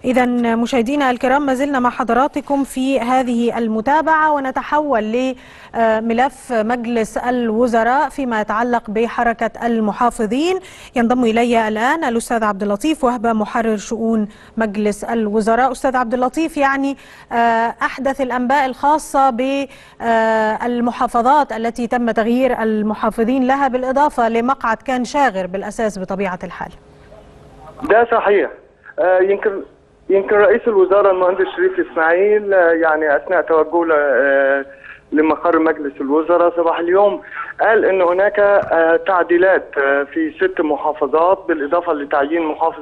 إذا مشاهدينا الكرام، ما زلنا مع حضراتكم في هذه المتابعة، ونتحول لملف مجلس الوزراء فيما يتعلق بحركة المحافظين. ينضم إلي الآن الأستاذ عبد اللطيف وهبة، محرر شؤون مجلس الوزراء. أستاذ عبد اللطيف، يعني أحدث الأنباء الخاصة بالمحافظات التي تم تغيير المحافظين لها، بالإضافة لمقعد كان شاغر بالأساس بطبيعة الحال. ده صحيح. يمكن رئيس الوزراء المهندس شريف إسماعيل يعني أثناء توجهه لمقر مجلس الوزراء صباح اليوم قال أن هناك تعديلات في 6 محافظات بالإضافة لتعيين محافظ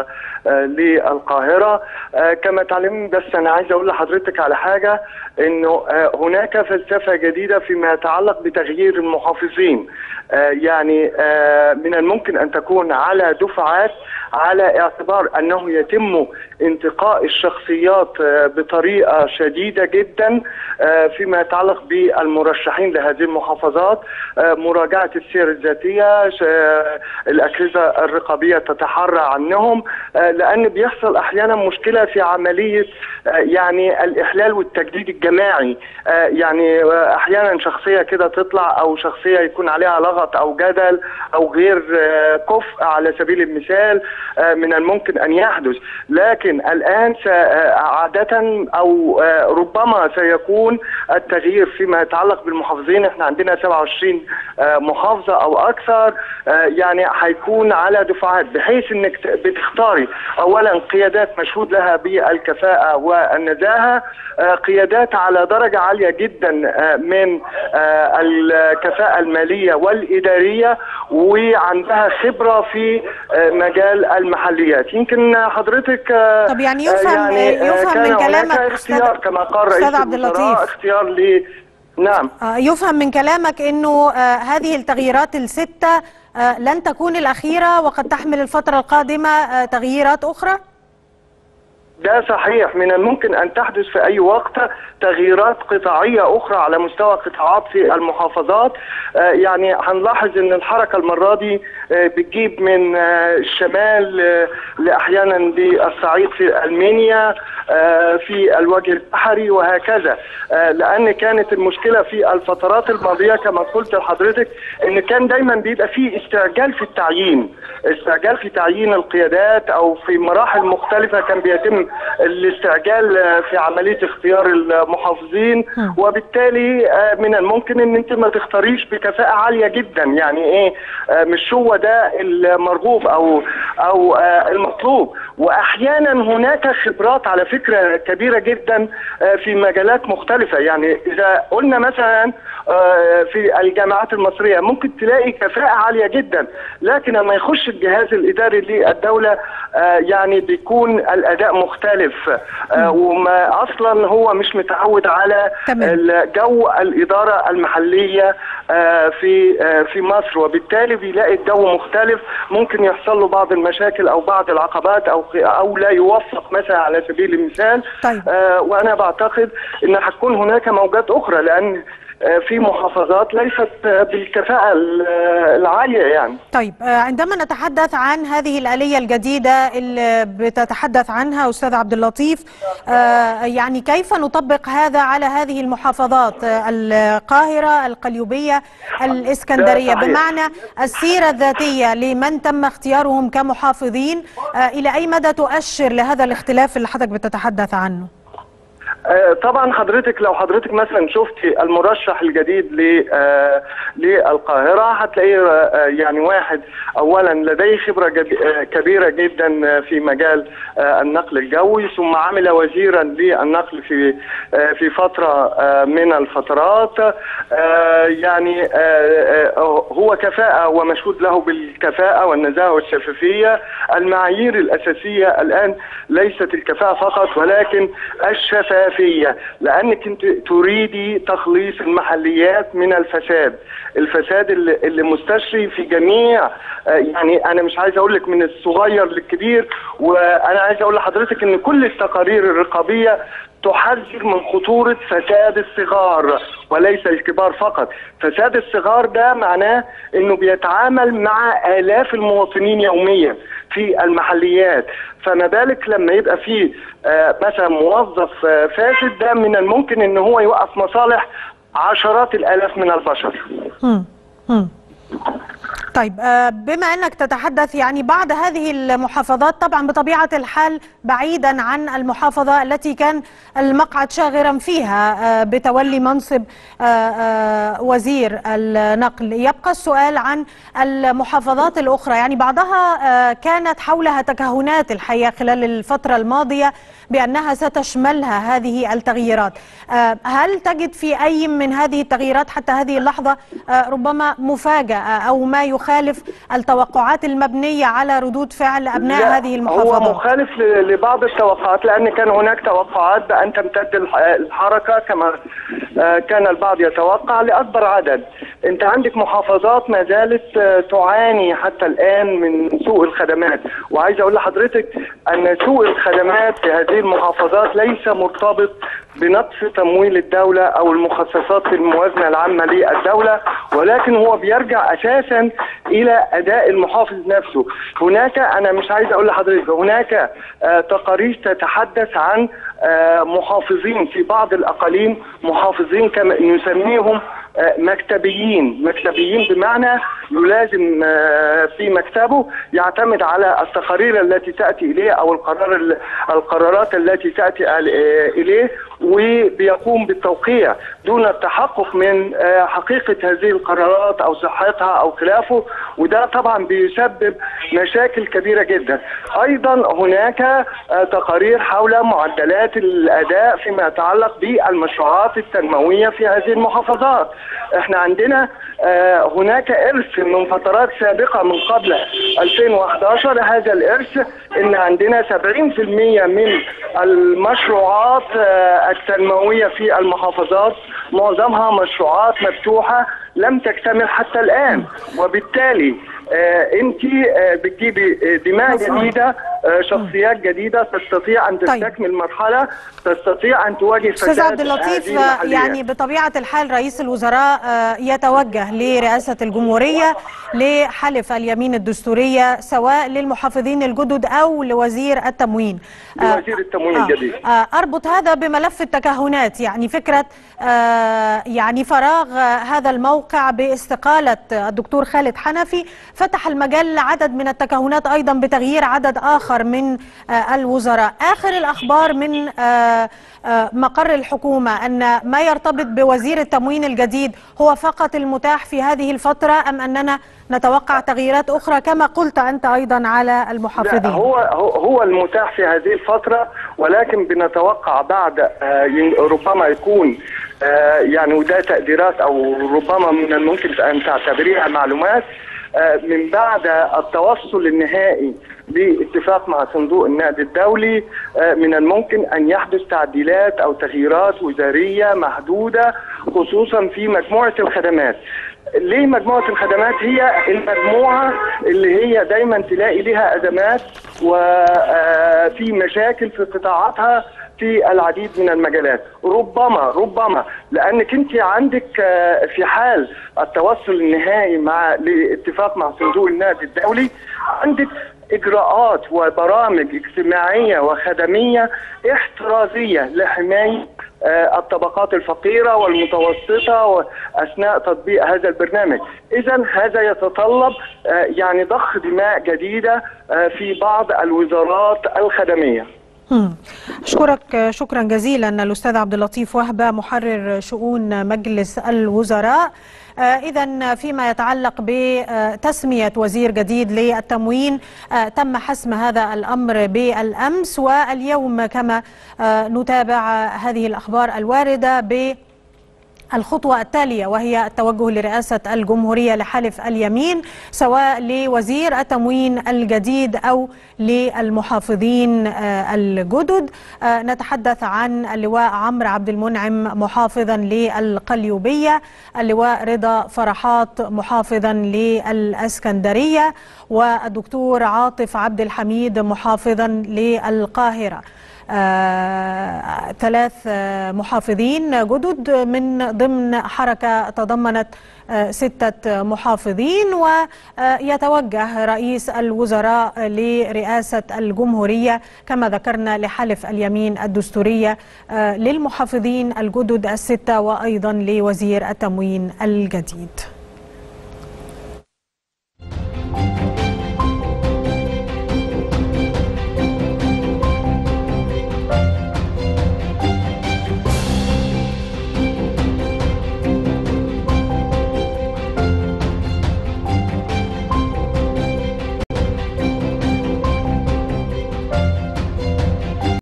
للقاهرة. كما تعلمين، بس أنا عايز أقول لحضرتك على حاجة، أنه هناك فلسفة جديدة فيما يتعلق بتغيير المحافظين. يعني من الممكن أن تكون على دفعات، على اعتبار أنه يتم انتقاء الشخصيات بطريقة شديدة جدا فيما يتعلق بالمرشحين لهذه المحافظات، مراجعة السير الذاتية، الأجهزة الرقابية تتحرى عنهم، لأن بيحصل أحيانا مشكلة في عملية يعني الإحلال والتجديد الجماعي. يعني أحيانا شخصية كده تطلع، أو شخصية يكون عليها لغط أو جدل أو غير كفء على سبيل المثال، من الممكن أن يحدث. لكن الآن عادة أو ربما سيكون التغيير فيما يتعلق بالمحافظين. احنا عندنا 27 محافظة أو أكثر، يعني هيكون على دفعات، بحيث أنك بتختاري أولا قيادات مشهود لها بالكفاءة والنزاهة، قيادات على درجة عالية جدا من الكفاءة المالية والإدارية، وعندها خبرة في مجال المحليات. يمكن حضرتك طب يعني يفهم من كلامك اختيار كما قال رئيس الوزراء، اختيار نعم، يفهم من كلامك انه هذه التغييرات ال6 لن تكون الأخيرة، وقد تحمل الفترة القادمة تغييرات أخرى؟ ده صحيح. من الممكن أن تحدث في أي وقت تغييرات قطاعية أخرى على مستوى قطاعات في المحافظات. يعني هنلاحظ أن الحركة المرة دي بتجيب من الشمال لأحيانا للصعيد في المنيا، في الوجه البحري وهكذا، لأن كانت المشكلة في الفترات الماضية كما قلت لحضرتك أن كان دايما بيبقى فيه استعجال في التعيين، استعجال في تعيين القيادات، أو في مراحل مختلفة كان بيتم الاستعجال في عملية اختيار المحافظين، وبالتالي من الممكن ان انت ما تختاريش بكفاءة عالية جدا. يعني ايه، مش هو ده المرغوب او المطلوب. واحيانا هناك خبرات على فكرة كبيرة جدا في مجالات مختلفة. يعني اذا قلنا مثلا في الجامعات المصرية ممكن تلاقي كفاءة عالية جدا، لكن لما يخش الجهاز الاداري للدولة يعني بيكون الاداء مختلف، وما اصلا هو مش متعود على جو الاداره المحليه في مصر، وبالتالي بيلاقي الجو مختلف، ممكن يحصل له بعض المشاكل او بعض العقبات او لا يوفق مثلا على سبيل المثال. طيب. وانا بعتقد ان هتكون هناك موجات اخرى، لان في محافظات ليست بالكفاءة العالية يعني. طيب، عندما نتحدث عن هذه الآلية الجديدة اللي بتتحدث عنها أستاذ عبد اللطيف، يعني كيف نطبق هذا على هذه المحافظات؟ القاهرة، القليوبية، الإسكندرية، بمعنى السيرة الذاتية لمن تم اختيارهم كمحافظين إلى أي مدى تؤشر لهذا الاختلاف اللي حضرتك بتتحدث عنه؟ طبعا حضرتك لو حضرتك مثلا شفتي المرشح الجديد للقاهرة هتلاقيه يعني واحد اولا لديه خبرة كبيرة جدا في مجال النقل الجوي، ثم عمل وزيرا للنقل في فترة من الفترات. يعني هو كفاءة ومشهود له بالكفاءة والنزاهة والشفافية. المعايير الأساسية الآن ليست الكفاءة فقط، ولكن الشفافية، لأنك انت تريدي تخليص المحليات من الفساد اللي مستشري في جميع، يعني أنا مش عايز أقول لك من الصغير للكبير، وأنا عايز أقول لحضرتك إن كل التقارير الرقابية تحذر من خطورة فساد الصغار وليس الكبار فقط. فساد الصغار ده معناه انه بيتعامل مع آلاف المواطنين يوميا في المحليات، فما بالك لما يبقى فيه مثلا موظف فاسد، ده من الممكن ان هو يوقف مصالح عشرات الالاف من البشر. طيب، بما أنك تتحدث يعني بعض هذه المحافظات طبعا بطبيعة الحال بعيدا عن المحافظة التي كان المقعد شاغرا فيها بتولي منصب وزير النقل، يبقى السؤال عن المحافظات الأخرى. يعني بعضها كانت حولها تكهنات الحقيقة خلال الفترة الماضية بأنها ستشملها هذه التغييرات. هل تجد في أي من هذه التغييرات حتى هذه اللحظة ربما مفاجأة أو ما يخالف التوقعات المبنية على ردود فعل أبناء هذه المحافظات؟ هو مخالف لبعض التوقعات، لأن كان هناك توقعات بأن تمتد الحركة كما كان البعض يتوقع لأكبر عدد. أنت عندك محافظات ما زالت تعاني حتى الآن من سوء الخدمات، وعايز أقول لحضرتك أن سوء الخدمات في هذه المحافظات ليس مرتبط بنقص تمويل الدولة أو المخصصات في الموازنة العامة للدولة، ولكن هو بيرجع أساسا إلى أداء المحافظ نفسه. هناك، أنا مش عايز أقول لحضرتك، هناك تقارير تتحدث عن محافظين في بعض الأقاليم، محافظين كما نسميهم مكتبيين بمعنى يلازم في مكتبه يعتمد على التقارير التي تأتي إليه أو القرارات التي تأتي إليه، وبيقوم بالتوقيع دون التحقق من حقيقة هذه القرارات أو صحتها أو خلافه، وده طبعا بيسبب مشاكل كبيرة جدا. أيضا هناك تقارير حول معدلات الأداء فيما يتعلق بالمشروعات التنموية في هذه المحافظات. احنا عندنا هناك إرث من فترات سابقة من قبل 2011. هذا الإرث إن عندنا 70% من المشروعات التنموية في المحافظات معظمها مشروعات مفتوحة لم تكتمل حتى الآن، وبالتالي انت بتجيبي دماء جديده، شخصيات جديده تستطيع ان تستكمل مرحله، تستطيع ان تواجه فساد. استاذ عبد اللطيف، يعني بطبيعه الحال رئيس الوزراء يتوجه لرئاسه الجمهوريه لحلف اليمين الدستوريه سواء للمحافظين الجدد او لوزير التموين. لوزير التموين الجديد. اربط هذا بملف التكهنات، يعني فكره يعني فراغ هذا الموقع باستقاله الدكتور خالد حنفي فتح المجال لعدد من التكهنات أيضا بتغيير عدد آخر من الوزراء. آخر الأخبار من مقر الحكومة أن ما يرتبط بوزير التموين الجديد هو فقط المتاح في هذه الفترة، أم أننا نتوقع تغييرات أخرى كما قلت أنت أيضا على المحافظين؟ هو المتاح في هذه الفترة، ولكن بنتوقع بعد ربما يكون يعني وده تقديرات أو ربما من الممكن أن تعتبريها معلومات، من بعد التوصل النهائي باتفاق مع صندوق النقد الدولي من الممكن أن يحدث تعديلات أو تغييرات وزارية محدودة خصوصا في مجموعة الخدمات. ليه مجموعة الخدمات؟ هي المجموعة اللي هي دايما تلاقي لها أزمات وفي مشاكل في قطاعاتها في العديد من المجالات. ربما لانك انت عندك في حال التوصل النهائي لاتفاق مع صندوق النقد الدولي عندك اجراءات وبرامج اجتماعيه وخدميه احترازيه لحمايه الطبقات الفقيره والمتوسطه اثناء تطبيق هذا البرنامج. اذا هذا يتطلب يعني ضخ دماء جديده في بعض الوزارات الخدميه. أشكرك شكرا جزيلا الأستاذ عبد اللطيف وهبة محرر شؤون مجلس الوزراء. إذا فيما يتعلق بتسمية وزير جديد للتموين تم حسم هذا الأمر بالأمس، واليوم كما نتابع هذه الأخبار الواردة الخطوة التالية وهي التوجه لرئاسة الجمهورية لحلف اليمين سواء لوزير التموين الجديد أو للمحافظين الجدد. نتحدث عن اللواء عمرو عبد المنعم محافظا للقليوبية، اللواء رضا فرحات محافظا للإسكندرية، والدكتور عاطف عبد الحميد محافظا للقاهرة. 3 محافظين جدد من ضمن حركة تضمنت 6 محافظين، ويتوجه رئيس الوزراء لرئاسة الجمهورية كما ذكرنا لحلف اليمين الدستورية للمحافظين الجدد ال6 وأيضا لوزير التموين الجديد.